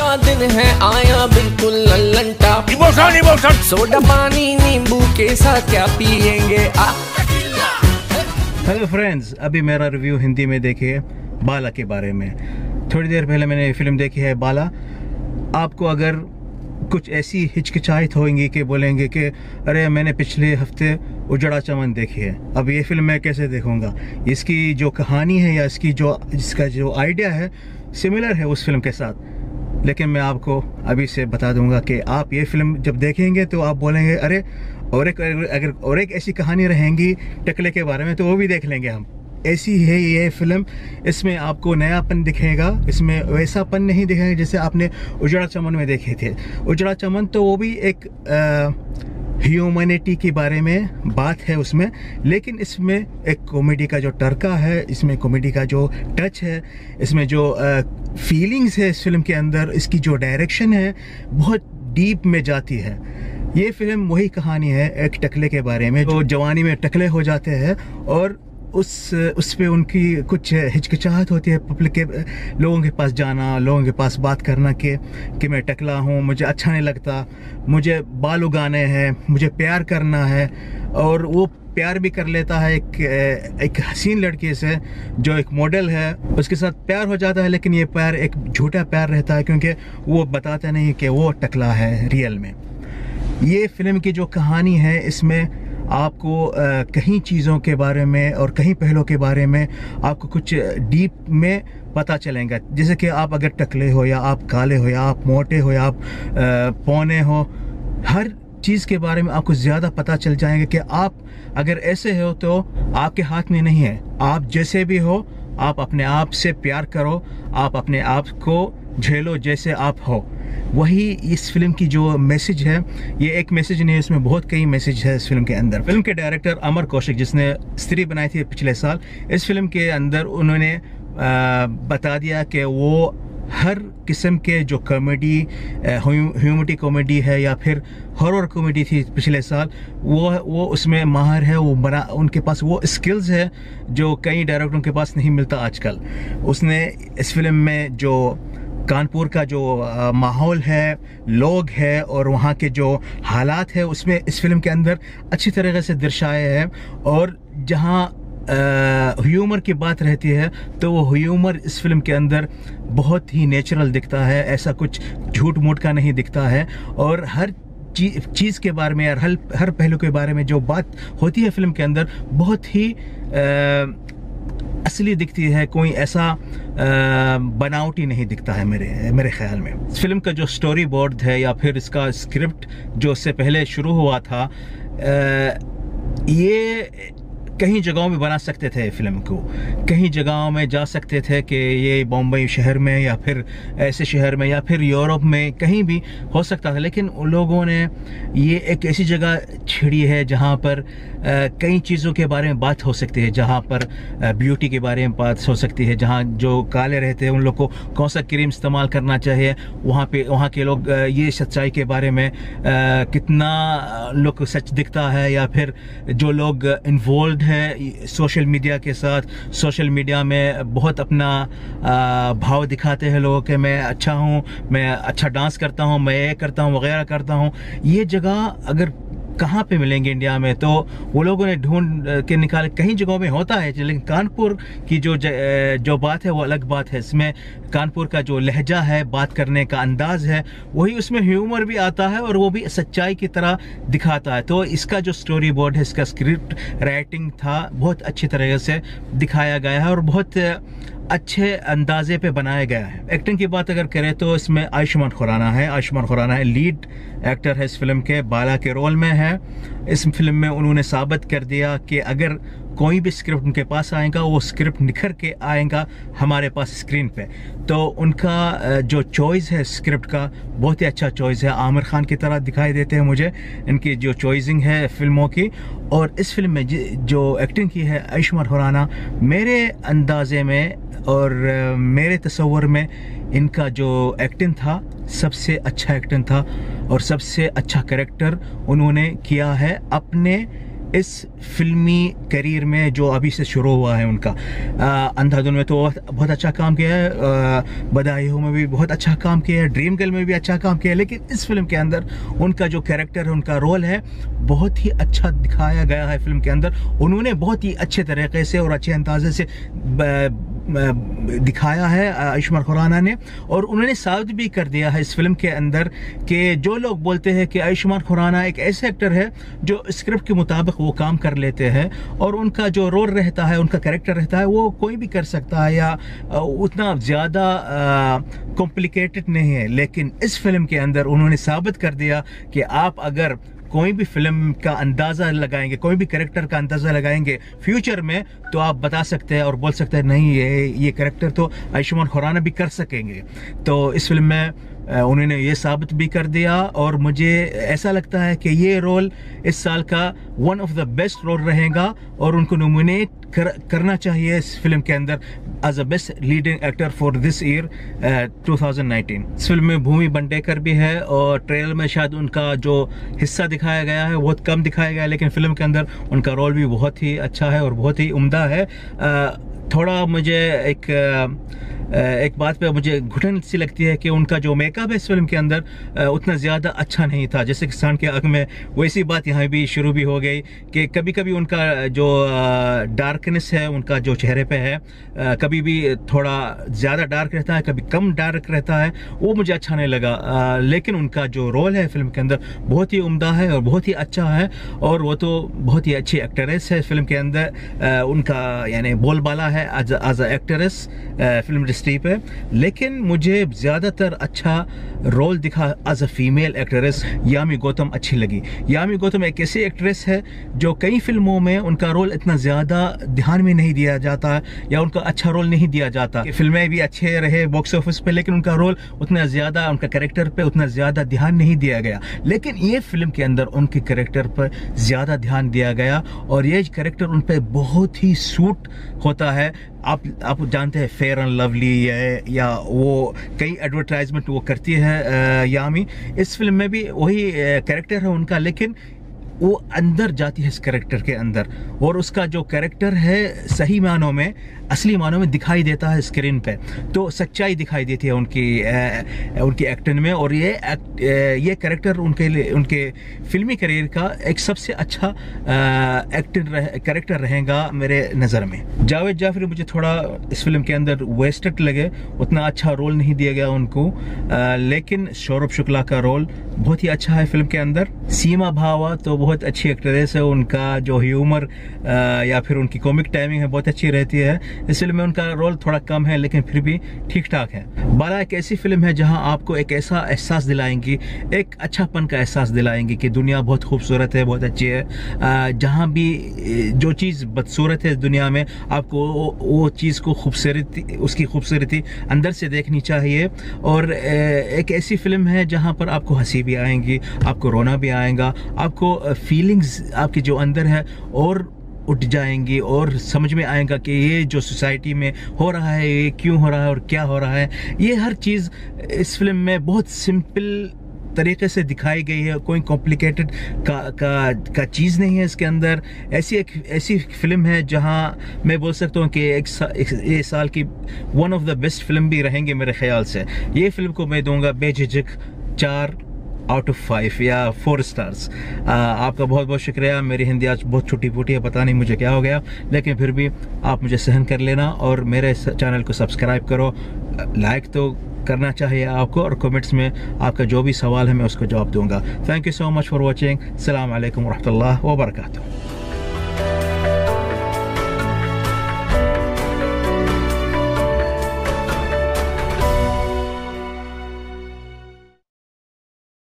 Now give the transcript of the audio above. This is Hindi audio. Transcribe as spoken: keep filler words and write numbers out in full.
दिन है आया बिल्कुल लल्लनटा। इमोशन इमोशन सोडा पानी नींबू के साथ क्या पियेंगे आ। हेलो फ्रेंड्स, अभी मेरा रिव्यू हिंदी में देखिए बाला के बारे में। थोड़ी देर पहले मैंने फिल्म देखी है बाला। आपको अगर कुछ ऐसी हिचकिचाहट होंगी कि बोलेंगे कि अरे मैंने पिछले हफ्ते उजड़ा चमन देखी है, अब ये फिल्म मैं कैसे देखूंगा। इसकी जो कहानी है या इसकी जो इसका जो आइडिया है सिमिलर है उस फिल्म के साथ, लेकिन मैं आपको अभी से बता दूंगा कि आप ये फिल्म जब देखेंगे तो आप बोलेंगे अरे और एक अगर और एक ऐसी कहानी रहेंगी टकले के बारे में तो वो भी देख लेंगे हम। ऐसी है ये फिल्म, इसमें आपको नयापन दिखेगा, इसमें वैसापन नहीं दिखेगा जैसे आपने उजड़ा चमन में देखे थे। उजड़ा चमन तो वो भी एक ह्यूमैनिटी के बारे में बात है उसमें, लेकिन इसमें एक कॉमेडी का जो टर्का है, इसमें कॉमेडी का जो टच है, इसमें जो फीलिंग्स है इस फिल्म के अंदर, इसकी जो डायरेक्शन है बहुत डीप में जाती है। ये फिल्म वही कहानी है एक टकले के बारे में जो जवानी में टकले हो जाते हैं और उस उस पे उनकी कुछ हिचकिचाहट होती है पब्लिक के लोगों के पास जाना, लोगों के पास बात करना कि कि मैं टकला हूँ, मुझे अच्छा नहीं लगता, मुझे बाल उगाने हैं, मुझे प्यार करना है। और वो प्यार भी कर लेता है एक एक हसीन लड़की से जो एक मॉडल है, उसके साथ प्यार हो जाता है, लेकिन ये प्यार एक झूठा प्यार रहता है क्योंकि वो बताता नहीं कि वो टकला है रियल में। ये फिल्म की जो कहानी है इसमें आपको आ, कहीं चीज़ों के बारे में और कहीं पहलों के बारे में आपको कुछ डीप में पता चलेगा। जैसे कि आप अगर टकले हो या आप काले हो या आप मोटे हो या आप पौने हो, हर चीज़ के बारे में आपको ज़्यादा पता चल जाएगा कि आप अगर ऐसे हो तो आपके हाथ में नहीं है। आप जैसे भी हो आप अपने आप से प्यार करो, आप अपने आप को झेलो जैसे आप हो। वही इस फिल्म की जो मैसेज है, ये एक मैसेज नहीं है, इसमें बहुत कई मैसेज है इस फिल्म के अंदर। फिल्म के डायरेक्टर अमर कौशिक जिसने स्त्री बनाई थी पिछले साल, इस फिल्म के अंदर उन्होंने आ, बता दिया कि वो हर किस्म के जो कॉमेडी, ह्यूमैनिटी कॉमेडी है या फिर हॉरर कॉमेडी थी पिछले साल, वो वो उसमें माहिर है। वो बना उनके पास वो स्किल्स है जो कई डायरेक्टरों के पास नहीं मिलता आजकल। उसने इस फिल्म में जो कानपुर का जो माहौल है, लोग है और वहाँ के जो हालात है उसमें इस फिल्म के अंदर अच्छी तरीके से दर्शाए हैं। और जहाँ ह्यूमर की बात रहती है तो वो ह्यूमर इस फिल्म के अंदर बहुत ही नेचुरल दिखता है, ऐसा कुछ झूठ मूठ का नहीं दिखता है। और हर चीज़ चीज़ के बारे में यार हर हर पहलू के बारे में जो बात होती है फिल्म के अंदर बहुत ही आ, असली दिखती है, कोई ऐसा बनावटी नहीं दिखता है मेरे मेरे ख्याल में। इस फिल्म का जो स्टोरी बोर्ड है या फिर इसका स्क्रिप्ट जो इससे पहले शुरू हुआ था, ये कहीं जगहों में बना सकते थे फिल्म को, कहीं जगहों में जा सकते थे कि ये बॉम्बे शहर में या फिर ऐसे शहर में या फिर यूरोप में कहीं भी हो सकता था, लेकिन उन लोगों ने ये एक ऐसी जगह छिड़ी है जहाँ पर कई चीज़ों के बारे में बात हो सकती है, जहाँ पर ब्यूटी के बारे में बात हो सकती है, जहाँ जो काले रहते हैं उन लोग को कौन सा क्रीम इस्तेमाल करना चाहिए, वहाँ पे वहाँ के लोग ये सच्चाई के बारे में कितना लोग को सच दिखता है, या फिर जो लोग इन्वॉल्व है सोशल मीडिया के साथ, सोशल मीडिया में बहुत अपना आ, भाव दिखाते हैं लोगों के, मैं अच्छा हूँ, मैं अच्छा डांस करता हूँ, मैं ये करता हूँ वगैरह करता हूँ। ये जगह अगर कहाँ पे मिलेंगे इंडिया में, तो वो लोगों ने ढूंढ के निकाले। कहीं जगहों में होता है, लेकिन कानपुर की जो जो बात है वो अलग बात है। इसमें कानपुर का जो लहजा है, बात करने का अंदाज है, वही उसमें ह्यूमर भी आता है और वो भी सच्चाई की तरह दिखाता है। तो इसका जो स्टोरी बोर्ड है, इसका स्क्रिप्ट राइटिंग था, बहुत अच्छी तरीके से दिखाया गया है और बहुत अच्छे अंदाजे पे बनाया गया है। एक्टिंग की बात अगर करें तो इसमें आयुष्मान खुराना है। आयुष्मान खुराना है लीड एक्टर है इस फिल्म के, बाला के रोल में है। इस फिल्म में उन्होंने साबित कर दिया कि अगर कोई भी स्क्रिप्ट उनके पास आएगा वो स्क्रिप्ट निखर के आएगा हमारे पास स्क्रीन पे। तो उनका जो चॉइस है स्क्रिप्ट का बहुत ही अच्छा चॉइस है, आमिर खान की तरह दिखाई देते हैं मुझे इनकी जो चॉइसिंग है फिल्मों की। और इस फिल्म में जो एक्टिंग की है आयुष्मान खुराना, मेरे अंदाजे में और मेरे तस्वर में इनका जो एक्टिंग था सबसे अच्छा एक्टिंग था और सबसे अच्छा कैरेक्टर उन्होंने किया है अपने इस फिल्मी करियर में जो अभी से शुरू हुआ है उनका। अंधाधुन में तो बहुत अच्छा काम किया है, बधाई हो में भी बहुत अच्छा काम किया है, ड्रीम गर्ल में भी अच्छा काम किया है, लेकिन इस फिल्म के अंदर उनका जो कैरेक्टर है, उनका रोल है, बहुत ही अच्छा दिखाया गया है फिल्म के अंदर। उन्होंने बहुत ही अच्छे तरीके से और अच्छे अंदाजे से दिखाया है आयुष्मान खुराना ने, और उन्होंने साबित भी कर दिया है इस फिल्म के अंदर कि जो लोग बोलते हैं कि आयुष्मान खुराना एक ऐसे एक्टर है जो स्क्रिप्ट के मुताबिक वो काम कर लेते हैं और उनका जो रोल रहता है, उनका कैरेक्टर रहता है, वो कोई भी कर सकता है या उतना ज़्यादा कॉम्प्लिकेटेड नहीं है। लेकिन इस फिल्म के अंदर उन्होंने साबित कर दिया कि आप अगर कोई भी फिल्म का अंदाज़ा लगाएंगे, कोई भी कैरेक्टर का अंदाज़ा लगाएंगे फ्यूचर में, तो आप बता सकते हैं और बोल सकते हैं नहीं ये ये कैरेक्टर तो आयुष्मान खुराना भी कर सकेंगे। तो इस फिल्म में उन्होंने ये साबित भी कर दिया, और मुझे ऐसा लगता है कि ये रोल इस साल का one of the best role रहेगा और उनको नॉमिनेट कर, करना चाहिए इस फिल्म के अंदर as a best leading actor for this year two thousand nineteen. इस फिल्म में भूमि बंडेकर भी है और ट्रेलर में शायद उनका जो हिस्सा दिखाया गया है बहुत कम दिखाया गया है, लेकिन फिल्म के अंदर उनका रोल भी बहुत ही अच्छा है और बहुत ही उम्दा है। थोड़ा मुझे एक एक बात पे मुझे घुटन सी लगती है कि उनका जो मेकअप है इस फिल्म के अंदर उतना ज़्यादा अच्छा नहीं था। जैसे कि सांड के आग में वैसी बात यहाँ भी शुरू भी हो गई कि कभी कभी उनका जो डार्कनेस है उनका जो चेहरे पे है, कभी भी थोड़ा ज़्यादा डार्क रहता है, कभी कम डार्क रहता है, वो मुझे अच्छा नहीं लगा। लेकिन उनका जो रोल है फिल्म के अंदर बहुत ही उम्दा है और बहुत ही अच्छा है, और वो तो बहुत ही अच्छी एक्ट्रेस है फिल्म के अंदर। उनका यानी बोलबाला है as as a actress film Streep है। लेकिन मुझे ज़्यादातर अच्छा रोल दिखा as a female actress Yami Gautam अच्छी लगी। यामी गौतम एक ऐसी एक्ट्रेस है जो कई फिल्मों में उनका रोल इतना ज़्यादा ध्यान में नहीं दिया जाता या उनका अच्छा रोल नहीं दिया जाता। फिल्में भी अच्छे रहे बॉक्स ऑफिस पे, लेकिन उनका रोल उतना ज़्यादा, उनका कैरेक्टर पे उतना ज़्यादा ध्यान नहीं दिया गया। लेकिन ये फिल्म के अंदर उनके कैरेक्टर पर ज़्यादा ध्यान दिया गया और ये कैरेक्टर उन पर बहुत ही सूट होता है। आप आप जानते हैं फेयर एंड लवली या, या वो कई एडवर्टाइजमेंट वो करती है यामी, इस फिल्म में भी वही कैरेक्टर है उनका, लेकिन वो अंदर जाती है इस कैरेक्टर के अंदर और उसका जो कैरेक्टर है सही मानों में, असली मानों में दिखाई देता है स्क्रीन पे। तो सच्चाई दिखाई देती है उनकी आ, उनकी एक्टिंग में, और ये एक्ट, ये कैरेक्टर उनके लिए उनके फिल्मी करियर का एक सबसे अच्छा एक्टिंग रह, कैरेक्टर रहेगा मेरे नज़र में। जावेद जाफरी मुझे थोड़ा इस फिल्म के अंदर वेस्टेड लगे, उतना अच्छा रोल नहीं दिया गया उनको, आ, लेकिन सौरभ शुक्ला का रोल बहुत ही अच्छा है फिल्म के अंदर। सीमा भावा तो बहुत अच्छी एक्ट्रेस है, उनका जो ह्यूमर या फिर उनकी कॉमिक टाइमिंग है बहुत अच्छी रहती है। इस फिल्म में उनका रोल थोड़ा कम है लेकिन फिर भी ठीक ठाक है। बाला एक ऐसी फिल्म है जहां आपको एक ऐसा एहसास दिलाएंगी, एक अच्छापन का एहसास दिलाएंगी कि दुनिया बहुत खूबसूरत है, बहुत अच्छी है। जहां भी जो चीज़ बदसूरत है दुनिया में, आपको वो चीज़ को खूबसूरती, उसकी खूबसूरती अंदर से देखनी चाहिए। और एक ऐसी फिल्म है जहां पर आपको हंसी भी आएंगी, आपको रोना भी आएगा, आपको फीलिंग्स आपके जो अंदर है और उठ जाएंगी और समझ में आएगा कि ये जो सोसाइटी में हो रहा है ये क्यों हो रहा है और क्या हो रहा है। ये हर चीज़ इस फिल्म में बहुत सिंपल तरीके से दिखाई गई है, कोई कॉम्प्लिकेटेड का का का चीज़ नहीं है इसके अंदर। ऐसी एक ऐसी फिल्म है जहां मैं बोल सकता हूं कि एक, सा, एक ये साल की one of the best film भी रहेंगे मेरे ख्याल से। ये फिल्म को मैं दूंगा बेझिझक चार आउट ऑफ फाइव या फोर स्टार्स। आपका बहुत बहुत शुक्रिया। मेरी हिंदी आज बहुत छुट्टी फूटी है, पता नहीं मुझे क्या हो गया, लेकिन फिर भी आप मुझे सहन कर लेना और मेरे चैनल को सब्सक्राइब करो। लाइक तो करना चाहिए आपको, और कमेंट्स में आपका जो भी सवाल है मैं उसको जवाब दूंगा। Thank you so much for watching. अस्सलाम वालेकुम रहमतुल्लाह व बरकातुहू।